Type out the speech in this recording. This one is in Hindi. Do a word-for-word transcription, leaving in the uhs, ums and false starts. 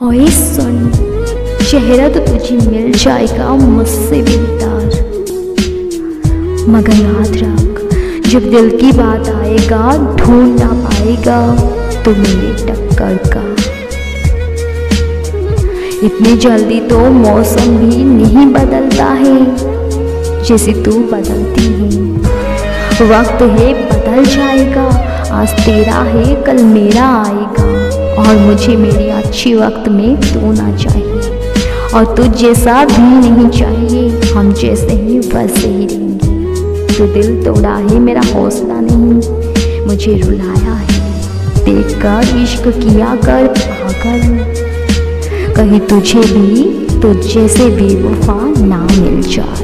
ओए सुन, चेहरा तो तुझे मिल जाएगा मुझसे भी उतार, मगर याद रख जब दिल की बात आएगा ढूंढ ना पाएगा तो मेरे टक्कर का। इतनी जल्दी तो मौसम भी नहीं बदलता है जैसे तू बदलती है। वक्त है बदल जाएगा, आज तेरा है कल मेरा आएगा, और मुझे मेरी अच्छी वक्त में तू ना चाहिए, और तुझ जैसा भी नहीं चाहिए। हम जैसे ही वैसे ही रहेंगे। तो दिल तोड़ा है मेरा हौसला नहीं, मुझे रुलाया है देख कर इश्क किया कर पागल। कहीं तुझे भी तुझ जैसे बेवफा ना मिल जाए।